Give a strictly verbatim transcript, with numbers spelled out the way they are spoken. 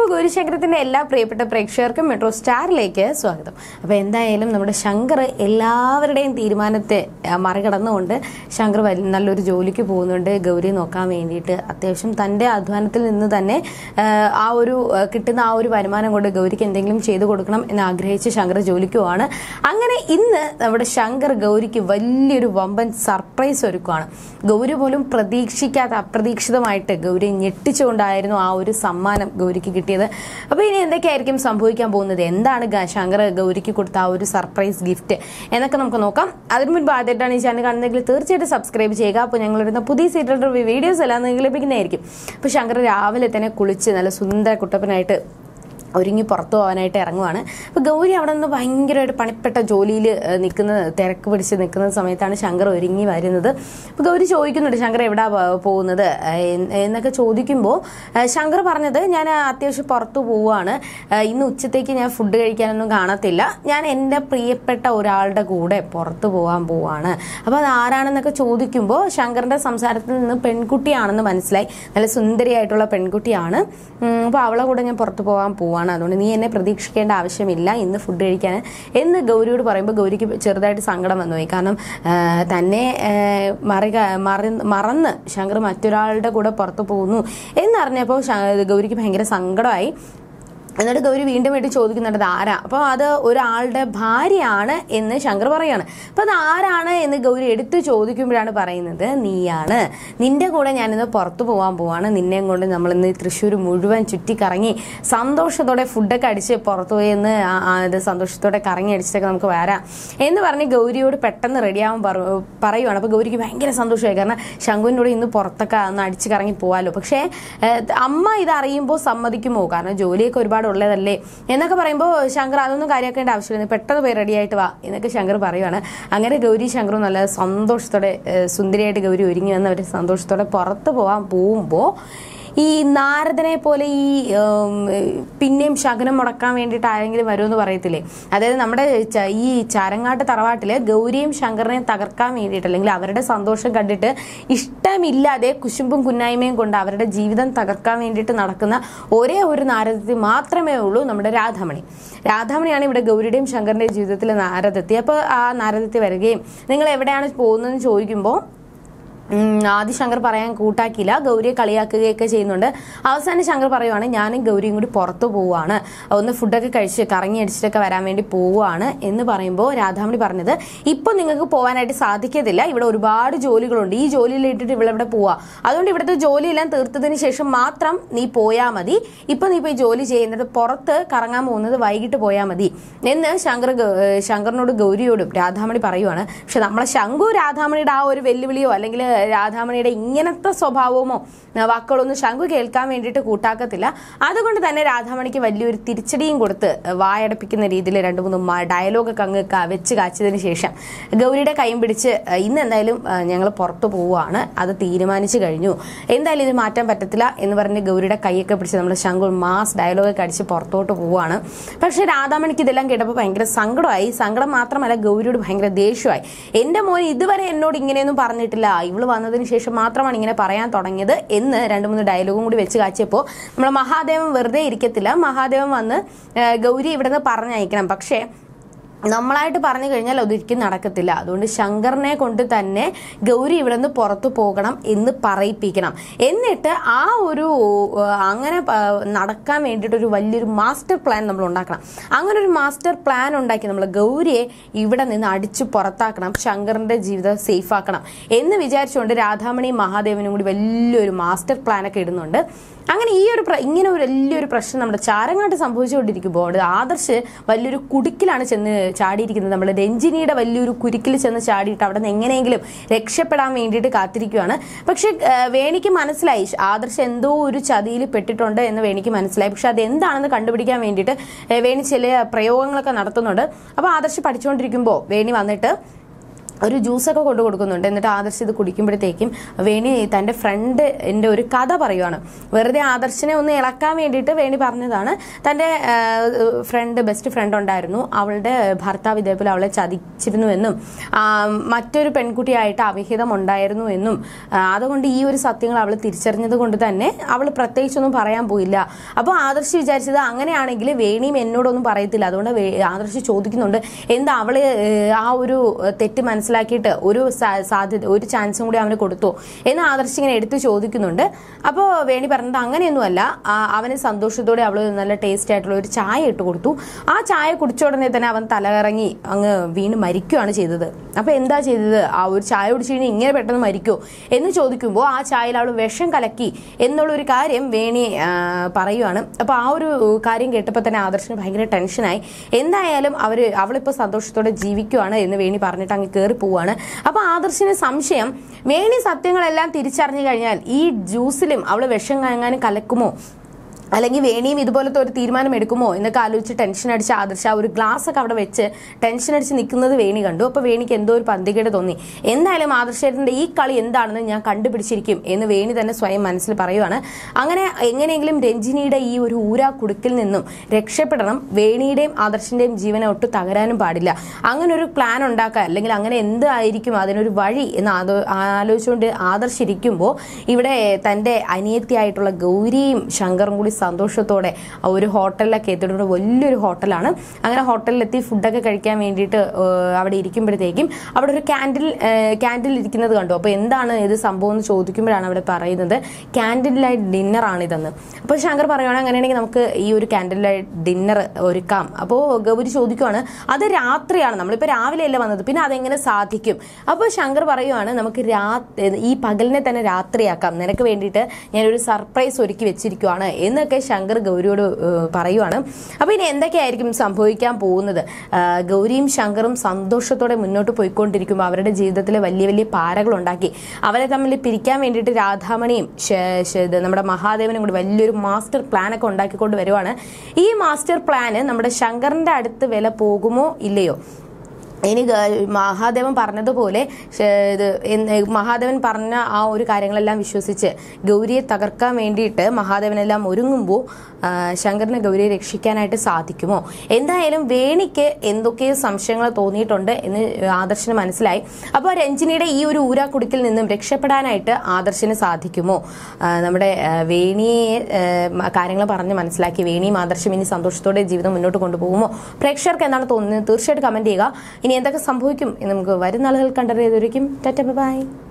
അപ്പോൾ ഗൗരിശങ്കരത്തിൻ്റെ എല്ലാ പ്രിയപ്പെട്ട പ്രേക്ഷകർക്കും മെട്രോ സ്റ്റാറിലേക്ക് സ്വാഗതം. അപ്പോൾ എന്തായാലും നമ്മുടെ ശങ്കർ എല്ലാവരുടെയും തീരുമാനത്തെ മറികടന്നുകൊണ്ട് ശങ്കർ നല്ലൊരു ജോലിക്ക് പോകുന്നുണ്ട് ഗൗരി നോക്കാൻ വേണ്ടിയിട്ട്. അത്യാവശ്യം തൻ്റെ അധ്വാനത്തിൽ നിന്ന് തന്നെ ആ ഒരു കിട്ടുന്ന ആ ഒരു വരുമാനം കൊണ്ട് ഗൗരിക്ക് എന്തെങ്കിലും ചെയ്തു കൊടുക്കണം എന്ന് ആഗ്രഹിച്ച് ശങ്കർ ജോലിക്ക് പോവാണ്. അങ്ങനെ ഇന്ന് നമ്മുടെ ശങ്കർ ഗൗരിക്ക് വലിയൊരു വമ്പൻ സർപ്രൈസ് ഒരുക്കുകയാണ്. ഗൗരി പോലും പ്രതീക്ഷിക്കാത്ത അപ്രതീക്ഷിതമായിട്ട് ഗൗരി ഞെട്ടിച്ചുകൊണ്ടായിരുന്നു ആ ഒരു സമ്മാനം ഗൗരിക്ക് കിട്ടിയത്. അപ്പോൾ ഇനി എന്തൊക്കെയായിരിക്കും സംഭവിക്കാൻ പോകുന്നത്, എന്താണ് ശങ്കർ ഗൗരിക്ക് കൊടുത്ത ആ ഒരു സർപ്രൈസ് ഗിഫ്റ്റ് എന്നൊക്കെ നമുക്ക് നോക്കാം. അതിന് മുൻപ് ആദ്യമായിട്ടാണ് ഈ ചാനൽ കാണുന്നതെങ്കിൽ തീർച്ചയായിട്ടും സബ്സ്ക്രൈബ് ചെയ്യുക. അപ്പോൾ ഞങ്ങളിടുന്ന പുതിയ സീരിയൽ റിവ്യൂ വീഡിയോസ് എല്ലാം നിങ്ങൾക്ക് ലഭിക്കുന്നതായിരിക്കും. അപ്പോൾ ശങ്കർ രാവിലെ തന്നെ കുളിച്ച് നല്ല സുന്ദര കുട്ടപ്പനായിട്ട് ഒരുങ്ങി പുറത്തു പോകാനായിട്ട് ഇറങ്ങുവാണ്. അപ്പോൾ ഗൗരി അവിടെ നിന്ന് ഭയങ്കരമായിട്ട് പണിപ്പെട്ട ജോലിയിൽ നിൽക്കുന്ന തിരക്ക് പിടിച്ച് നിൽക്കുന്ന സമയത്താണ് ശങ്കർ ഒരുങ്ങി വരുന്നത്. അപ്പോൾ ഗൗരി ചോദിക്കുന്നുണ്ട് ശങ്കർ എവിടാ പോകുന്നത് എന്നൊക്കെ ചോദിക്കുമ്പോൾ ശങ്കർ പറഞ്ഞത് ഞാൻ അത്യാവശ്യം പുറത്തു പോവുകയാണ്, ഇന്ന് ഉച്ചത്തേക്ക് ഞാൻ ഫുഡ് കഴിക്കാനൊന്നും കാണത്തില്ല, ഞാൻ എൻ്റെ പ്രിയപ്പെട്ട ഒരാളുടെ കൂടെ പുറത്തു പോകാൻ പോവാണ്. അപ്പോൾ അത് ആരാണെന്നൊക്കെ ചോദിക്കുമ്പോൾ ശങ്കറിൻ്റെ സംസാരത്തിൽ നിന്ന് പെൺകുട്ടിയാണെന്ന് മനസ്സിലായി. നല്ല സുന്ദരിയായിട്ടുള്ള പെൺകുട്ടിയാണ്. അപ്പോൾ അവളെ കൂടെ ഞാൻ പുറത്തു പോകാൻ പോവാണ്, അതുകൊണ്ട് നീ എന്നെ പ്രതീക്ഷിക്കേണ്ട ആവശ്യമില്ല ഇന്ന് ഫുഡ് കഴിക്കാൻ എന്ന് ഗൗരിയോട് പറയുമ്പോൾ ഗൗരിക്ക് ചെറുതായിട്ട് സങ്കടം വന്നുപോയി. കാരണം തന്നെ മറി മറന്ന് ശങ്കർ മറ്റൊരാളുടെ കൂടെ പുറത്തു പോകുന്നു എന്നറിഞ്ഞപ്പോൾ ഗൗരിക്ക് ഭയങ്കര സങ്കടമായി. എന്നിട്ട് ഗൗരി വീണ്ടും വീണ്ടും ചോദിക്കുന്നുണ്ട് ആരാ. അപ്പോൾ അത് ഒരാളുടെ ഭാര്യയാണ് എന്ന് ശങ്കർ പറയാണ്. അപ്പോൾ അത് ആരാണ് എന്ന് ഗൗരി എടുത്ത് ചോദിക്കുമ്പോഴാണ് പറയുന്നത് നീയാണ്, നിന്റെ കൂടെ ഞാനിന്ന് പുറത്തു പോകാൻ പോവാണ്, നിന്നെയും കൊണ്ട് നമ്മളിന്ന് തൃശ്ശൂർ മുഴുവൻ ചുറ്റിക്കറങ്ങി സന്തോഷത്തോടെ ഫുഡൊക്കെ അടിച്ച് പുറത്തു പോയി എന്ന് അത് സന്തോഷത്തോടെ കറങ്ങി അടിച്ചിട്ടൊക്കെ നമുക്ക് വരാം എന്ന് പറഞ്ഞ് ഗൗരിയോട് പെട്ടെന്ന് റെഡിയാവാൻ പറയുവാണ്. അപ്പോൾ ഗൗരിക്ക് ഭയങ്കര സന്തോഷമായി. കാരണം ശങ്കുവിൻ്റെ കൂടെ ഇന്ന് പുറത്തൊക്കെ ഒന്ന് അടിച്ച് കറങ്ങി പോകാമല്ലോ. പക്ഷേ അമ്മ ഇതറിയുമ്പോൾ സമ്മതിക്കുമോ, കാരണം ജോലിയൊക്കെ ഒരുപാട് ഉള്ളതല്ലേ എന്നൊക്കെ പറയുമ്പോൾ ശങ്കർ അതൊന്നും കാര്യമാക്കേണ്ട ആവശ്യമില്ല, പെട്ടെന്ന് പോയി റെഡി ആയിട്ട് വാ എന്നൊക്കെ ശങ്കർ പറയുവാണ്. അങ്ങനെ ഗൗരി ശങ്കറും നല്ല സന്തോഷത്തോടെ സുന്ദരിയായിട്ട് ഗൗരി ഒരുങ്ങി വന്ന് അവർ സന്തോഷത്തോടെ പുറത്ത് പോകാൻ പോകുമ്പോൾ ഈ നാരദനെ പോലെ ഈ പിന്നെയും ശകനം മുടക്കാൻ വേണ്ടിയിട്ട് ആരെങ്കിലും വരുമെന്ന് പറയത്തില്ലേ, അതായത് നമ്മുടെ ഈ ചാരങ്ങാട്ട് തറവാട്ടിൽ ഗൗരിയും ശങ്കറിനെയും തകർക്കാൻ വേണ്ടിയിട്ട് അല്ലെങ്കിൽ അവരുടെ സന്തോഷം കണ്ടിട്ട് ഇഷ്ടമില്ലാതെ കുശുമ്പും കുന്നായ്മയും കൊണ്ട് അവരുടെ ജീവിതം തകർക്കാൻ വേണ്ടിയിട്ട് നടക്കുന്ന ഒരേ ഒരു നാരദത്തി മാത്രമേ ഉള്ളൂ നമ്മുടെ രാധാമണി. രാധാമണിയാണ് ഇവിടെ ഗൗരിയുടെയും ശങ്കറിൻ്റെയും ജീവിതത്തിലെ നാരദത്തി. അപ്പോൾ ആ നാരദത്തി വരികയും നിങ്ങൾ എവിടെയാണ് പോകുന്നതെന്ന് ചോദിക്കുമ്പോൾ ആദ്യ ശങ്കർ പറയാൻ കൂട്ടാക്കിയില്ല, ഗൗരിയെ കളിയാക്കുകയൊക്കെ ചെയ്യുന്നുണ്ട്. അവസാനം ശങ്കർ പറയുവാണ് ഞാനും ഗൗരിയും കൂടി പുറത്തു പോവുകയാണ്, ഒന്ന് ഫുഡൊക്കെ കഴിച്ച് കറങ്ങി അടിച്ചിട്ടൊക്കെ വരാൻ വേണ്ടി പോവുകയാണ് എന്ന് പറയുമ്പോൾ രാധാമണി പറഞ്ഞത് ഇപ്പം നിങ്ങൾക്ക് പോകാനായിട്ട് സാധിക്കത്തില്ല, ഇവിടെ ഒരുപാട് ജോലികളുണ്ട്, ഈ ജോലിയിൽ ഇട്ടിട്ട് ഇവിടെ ഇവിടെ പോവാ, അതുകൊണ്ട് ഇവിടുത്തെ ജോലിയെല്ലാം തീർത്തതിന് ശേഷം മാത്രം നീ പോയാൽ മതി, ഇപ്പം നീ പോയി ജോലി ചെയ്യുന്നത് പുറത്ത് കറങ്ങാൻ പോകുന്നത് വൈകിട്ട് പോയാൽ മതി എന്ന് ശങ്കർ ശങ്കറിനോട് ഗൗരിയോടും രാധാമണി പറയുവാണ്. പക്ഷെ നമ്മളെ ശങ്കു രാധാമണിയുടെ ആ ഒരു വെല്ലുവിളിയോ അല്ലെങ്കിൽ രാധാമണിയുടെ ഇങ്ങനത്തെ സ്വഭാവമോ വാക്കുകളൊന്നും ശങ്കു കേൾക്കാൻ വേണ്ടിയിട്ട് കൂട്ടാക്കത്തില്ല. അതുകൊണ്ട് തന്നെ രാധാമണിക്ക് വലിയൊരു തിരിച്ചടിയും കൊടുത്ത് വായടപ്പിക്കുന്ന രീതിയിൽ രണ്ട് മൂന്ന് ഡയലോഗൊക്കെ അങ്ങ് വെച്ച് കാച്ചതിന് ശേഷം ഗൗരിയുടെ കൈയും പിടിച്ച് ഇന്ന് എന്തായാലും ഞങ്ങൾ പുറത്തു പോവുകയാണ്, അത് തീരുമാനിച്ചു കഴിഞ്ഞു, എന്തായാലും ഇത് മാറ്റാൻ പറ്റത്തില്ല എന്ന് പറഞ്ഞ് ഗൗരിയുടെ കൈയൊക്കെ പിടിച്ച് നമ്മൾ ശങ്കു മാസ് ഡയലോഗൊക്കെ അടിച്ച് പുറത്തോട്ട് പോവുകയാണ്. പക്ഷെ രാധാമണിക്ക് ഇതെല്ലാം കേട്ടപ്പോൾ ഭയങ്കര സങ്കടമായി. സങ്കടം മാത്രമല്ല ഗൗരിയോട് ഭയങ്കര ദേഷ്യമായി. എൻ്റെ മോൻ ഇതുവരെ എന്നോട് ഇങ്ങനെയൊന്നും പറഞ്ഞിട്ടില്ല, ഇവള് വന്നതിന് ശേഷം മാത്രമാണ് ഇങ്ങനെ പറയാൻ തുടങ്ങിയത് എന്ന് രണ്ട് മൂന്ന് ഡയലോഗും കൂടി വെച്ച് കാച്ചിയപ്പോൾ നമ്മൾ മഹാദേവൻ വെറുതെ ഇരിക്കത്തില്ല. മഹാദേവൻ വന്ന് ഗൗരി ഇവിടെ നിന്ന് പറഞ്ഞയക്കണം, പക്ഷേ നമ്മളായിട്ട് പറഞ്ഞു കഴിഞ്ഞാൽ അതൊരിക്കലും നടക്കത്തില്ല. അതുകൊണ്ട് ശങ്കറിനെ കൊണ്ട് തന്നെ ഗൗരി ഇവിടെ നിന്ന് പുറത്തു പോകണം എന്ന് പറയിപ്പിക്കണം. എന്നിട്ട് ആ ഒരു അങ്ങനെ നടക്കാൻ വേണ്ടിയിട്ട് ഒരു വലിയൊരു മാസ്റ്റർ പ്ലാൻ നമ്മൾ ഉണ്ടാക്കണം. അങ്ങനെ ഒരു മാസ്റ്റർ പ്ലാൻ ഉണ്ടാക്കി നമ്മൾ ഗൗരിയെ ഇവിടെ നിന്ന് അടിച്ചു പുറത്താക്കണം, ശങ്കറിന്റെ ജീവിതം സേഫ് ആക്കണം എന്ന് വിചാരിച്ചുകൊണ്ട് രാധാമണിയും മഹാദേവനും കൂടി വലിയൊരു മാസ്റ്റർ പ്ലാനൊക്കെ ഇടുന്നുണ്ട്. അങ്ങനെ ഈ ഒരു ഇങ്ങനെ ഒരു വലിയൊരു പ്രശ്നം നമ്മുടെ ചാരങ്ങാട്ട് സംഭവിച്ചുകൊണ്ടിരിക്കുമ്പോൾ ആദർശ് വലിയൊരു കുടുക്കിലാണ് ചെന്ന് ചാടിയിരിക്കുന്നത്. നമ്മൾ രഞ്ജിനിയുടെ വലിയൊരു കുരുക്കിൽ ചെന്ന് ചാടിയിട്ട് അവിടെ നിന്ന് എങ്ങനെയെങ്കിലും രക്ഷപ്പെടാൻ വേണ്ടിയിട്ട് കാത്തിരിക്കുകയാണ്. പക്ഷെ വേണിക്ക് മനസ്സിലായി ആദർശ് എന്തോ ഒരു ചതിയിൽ പെട്ടിട്ടുണ്ട് എന്ന് വേണിക്ക് മനസ്സിലായി. പക്ഷെ അത് എന്താണെന്ന് കണ്ടുപിടിക്കാൻ വേണ്ടിയിട്ട് വേണി ചില പ്രയോഗങ്ങളൊക്കെ നടത്തുന്നുണ്ട്. അപ്പോൾ ആദർശ് പഠിച്ചുകൊണ്ടിരിക്കുമ്പോൾ വേണി വന്നിട്ട് ഒരു ജ്യൂസൊക്കെ കൊണ്ടു കൊടുക്കുന്നുണ്ട്. എന്നിട്ട് ആദർശ് ഇത് കുടിക്കുമ്പോഴത്തേക്കും വേണി തൻ്റെ ഫ്രണ്ട് എൻ്റെ ഒരു കഥ പറയുവാണ്. വെറുതെ ആദർശിനെ ഒന്ന് ഇളക്കാൻ വേണ്ടിയിട്ട് വേണി പറഞ്ഞതാണ്. തൻ്റെ ഫ്രണ്ട് ബെസ്റ്റ് ഫ്രണ്ട് ഉണ്ടായിരുന്നു, അവളുടെ ഭർത്താവ് ഇതേപോലെ അവളെ ചതിച്ചിരുന്നു എന്നും മറ്റൊരു പെൺകുട്ടിയായിട്ട് അവിഹിതം ഉണ്ടായിരുന്നു എന്നും അതുകൊണ്ട് ഈ ഒരു സത്യങ്ങൾ അവൾ തിരിച്ചറിഞ്ഞത് കൊണ്ട് തന്നെ അവൾ പ്രത്യേകിച്ചൊന്നും പറയാൻ പോയില്ല. അപ്പോൾ ആദർശ് വിചാരിച്ചത് അങ്ങനെയാണെങ്കിൽ വേണിയും എന്നോടൊന്നും പറയത്തില്ല. അതുകൊണ്ട് ആദർശ് ചോദിക്കുന്നുണ്ട് എന്താ അവള് ആ ഒരു തെറ്റ് മനസ്സിലാക്കിയിട്ട് ഒരു സാധ്യത ഒരു ചാൻസും കൂടി അവന് കൊടുത്തു എന്ന് ആദർശ് ഇങ്ങനെ എടുത്ത് ചോദിക്കുന്നുണ്ട്. അപ്പോൾ വേണി പറഞ്ഞത് അങ്ങനെയൊന്നുമല്ല, അവന് സന്തോഷത്തോടെ അവൾ നല്ല ടേസ്റ്റ് ആയിട്ടുള്ള ഒരു ചായ ഇട്ട് കൊടുത്തു. ആ ചായ കുടിച്ച ഉടനെ തന്നെ അവൻ തലകറങ്ങി അങ്ങ് വീണ് മരിക്കുകയാണ് ചെയ്തത്. അപ്പോൾ എന്താ ചെയ്തത്, ആ ഒരു ചായ കുടിച്ചു കഴിഞ്ഞാൽ ഇങ്ങനെ പെട്ടെന്ന് മരിക്കുമോ എന്ന് ചോദിക്കുമ്പോൾ ആ ചായയിൽ അവൾ വിഷം കലക്കി എന്നുള്ളൊരു കാര്യം വേണി പറയുവാണ്. അപ്പോൾ ആ ഒരു കാര്യം കേട്ടപ്പോൾ തന്നെ ആദർശിന് ഭയങ്കര ടെൻഷനായി. എന്തായാലും അവർ അവളിപ്പോൾ സന്തോഷത്തോടെ ജീവിക്കുവാണ് എന്ന് വേണി പറഞ്ഞിട്ട് അങ്ങ് കയറി പോവാണ്. അപ്പൊ ആദർശിന് സംശയം, വേണി സത്യങ്ങളെല്ലാം തിരിച്ചറിഞ്ഞു കഴിഞ്ഞാൽ ഈ ജ്യൂസിലും അവള് വിഷം എങ്ങാനും കലക്കുമോ, അല്ലെങ്കിൽ വേണിയും ഇതുപോലത്തെ ഒരു തീരുമാനം എടുക്കുമോ എന്നൊക്കെ ആലോചിച്ച് ടെൻഷൻ അടിച്ച് ആദർശ ഒരു ഗ്ലാസ് ഒക്കെ അവിടെ വെച്ച് ടെൻഷൻ അടിച്ച് നിൽക്കുന്നത് വേണി കണ്ടു. അപ്പോൾ വേണിക്ക് എന്തോ ഒരു പന്തികേട് തോന്നി. എന്തായാലും ആദർശേട്ടൻ്റെ ഈ കളി എന്താണെന്ന് ഞാൻ കണ്ടുപിടിച്ചിരിക്കും എന്ന് വേണി തന്നെ സ്വയം മനസ്സിൽ പറയുവാണ്. അങ്ങനെ എങ്ങനെയെങ്കിലും രഞ്ജിനിയുടെ ഈ ഒരു ഊരാ കുടുക്കിൽ നിന്നും രക്ഷപ്പെടണം, വേണിയുടെയും ആദർശിന്റെയും ജീവനെ ഒട്ടും തകരാനും പാടില്ല. അങ്ങനെ ഒരു പ്ലാൻ ഉണ്ടാക്കുക, അല്ലെങ്കിൽ അങ്ങനെ എന്തായിരിക്കും അതിനൊരു വഴി എന്ന് ആലോചിച്ചുകൊണ്ട് ആദർശിരിക്കുമ്പോൾ ഇവിടെ തൻ്റെ അനിയത്തിയായിട്ടുള്ള ഗൗരിയും ശങ്കറും കൂടി സന്തോഷത്തോടെ ഒരു ഹോട്ടലിലൊക്കെ എത്തിയിട്ടുണ്ട്. വലിയൊരു ഹോട്ടലാണ്. അങ്ങനെ ഹോട്ടലിലെത്തി ഫുഡൊക്കെ കഴിക്കാൻ വേണ്ടിയിട്ട് അവിടെ ഇരിക്കുമ്പോഴത്തേക്കും അവിടെ ഒരു ക്യാൻഡിൽ ക്യാൻഡിൽ ഇരിക്കുന്നത് കണ്ടു. അപ്പോൾ എന്താണ് ഇത് സംഭവം എന്ന് ചോദിക്കുമ്പോഴാണ് അവിടെ പറയുന്നത് ക്യാൻഡിൽ ലൈറ്റ് ഡിന്നർ ആണിതെന്ന്. അപ്പോൾ ശങ്കർ പറയുകയാണ് അങ്ങനെയാണെങ്കിൽ നമുക്ക് ഈ ഒരു ക്യാൻഡിൽ ലൈറ്റ് ഡിന്നർ ഒരുക്കാം. അപ്പോൾ ഗൗരി ചോദിക്കുവാണ് അത് രാത്രിയാണ്, നമ്മളിപ്പോൾ രാവിലെയല്ലേ വന്നത്, പിന്നെ അതെങ്ങനെ സാധിക്കും? അപ്പോൾ ശങ്കർ പറയുവാണ് നമുക്ക് രാ ഈ പകലിനെ തന്നെ രാത്രിയാക്കാം, നിനക്ക് വേണ്ടിയിട്ട് ഞാനൊരു സർപ്രൈസ് ഒരുക്കി വെച്ചിരിക്കുവാണ് എന്നൊക്കെ ശങ്കർ ഗൗരിയോട് പറയുവാണ്. അപ്പൊ ഇനി എന്തൊക്കെയായിരിക്കും സംഭവിക്കാൻ പോകുന്നത്? ഗൗരിയും ശങ്കറും സന്തോഷത്തോടെ മുന്നോട്ട് പോയിക്കൊണ്ടിരിക്കുമ്പോൾ അവരുടെ ജീവിതത്തിൽ വലിയ വലിയ പാരകൾ ഉണ്ടാക്കി അവരെ തമ്മിൽ പിരിക്കാൻ വേണ്ടിയിട്ട് രാധാമണിയും നമ്മുടെ മഹാദേവനും കൂടി വലിയൊരു മാസ്റ്റർ പ്ലാൻ ഒക്കെ ഉണ്ടാക്കിക്കൊണ്ട് വരുവാണ്. ഈ മാസ്റ്റർ പ്ലാന് നമ്മുടെ ശങ്കറിന്റെ അടുത്ത് വില പോകുമോ ഇല്ലയോ? ഇനി മഹാദേവൻ പറഞ്ഞതുപോലെ ഇത് മഹാദേവൻ പറഞ്ഞ ആ ഒരു കാര്യങ്ങളെല്ലാം വിശ്വസിച്ച് ഗൗരിയെ തകർക്കാൻ വേണ്ടിയിട്ട് മഹാദേവനെല്ലാം ഒരുങ്ങുമ്പോൾ ശങ്കറിനെ ഗൗരിയെ രക്ഷിക്കാനായിട്ട് സാധിക്കുമോ? എന്തായാലും വേണിക്ക് എന്തൊക്കെയോ സംശയങ്ങൾ തോന്നിയിട്ടുണ്ട് എന്ന് ആദർശിന് മനസ്സിലായി. അപ്പോൾ രഞ്ജിനിയുടെ ഈ ഒരു ഊരാക്കുടുക്കിൽ നിന്നും രക്ഷപ്പെടാനായിട്ട് ആദർശിന് സാധിക്കുമോ? നമ്മുടെ വേണിയെ കാര്യങ്ങൾ പറഞ്ഞ് മനസ്സിലാക്കി വേണിയും ആദർശം ഇനി സന്തോഷത്തോടെ ജീവിതം മുന്നോട്ട് കൊണ്ടുപോകുമോ? പ്രേക്ഷകർക്ക് എന്താണ് തോന്നുന്നത്? തീർച്ചയായിട്ടും കമന്റ് ചെയ്യുക. ഇനി എന്തൊക്കെ സംഭവിക്കും എന്ന് നമുക്ക് വരുന്ന ആളുകൾ കണ്ടറിയതൊരിക്കും. ടാറ്റ ബൈ.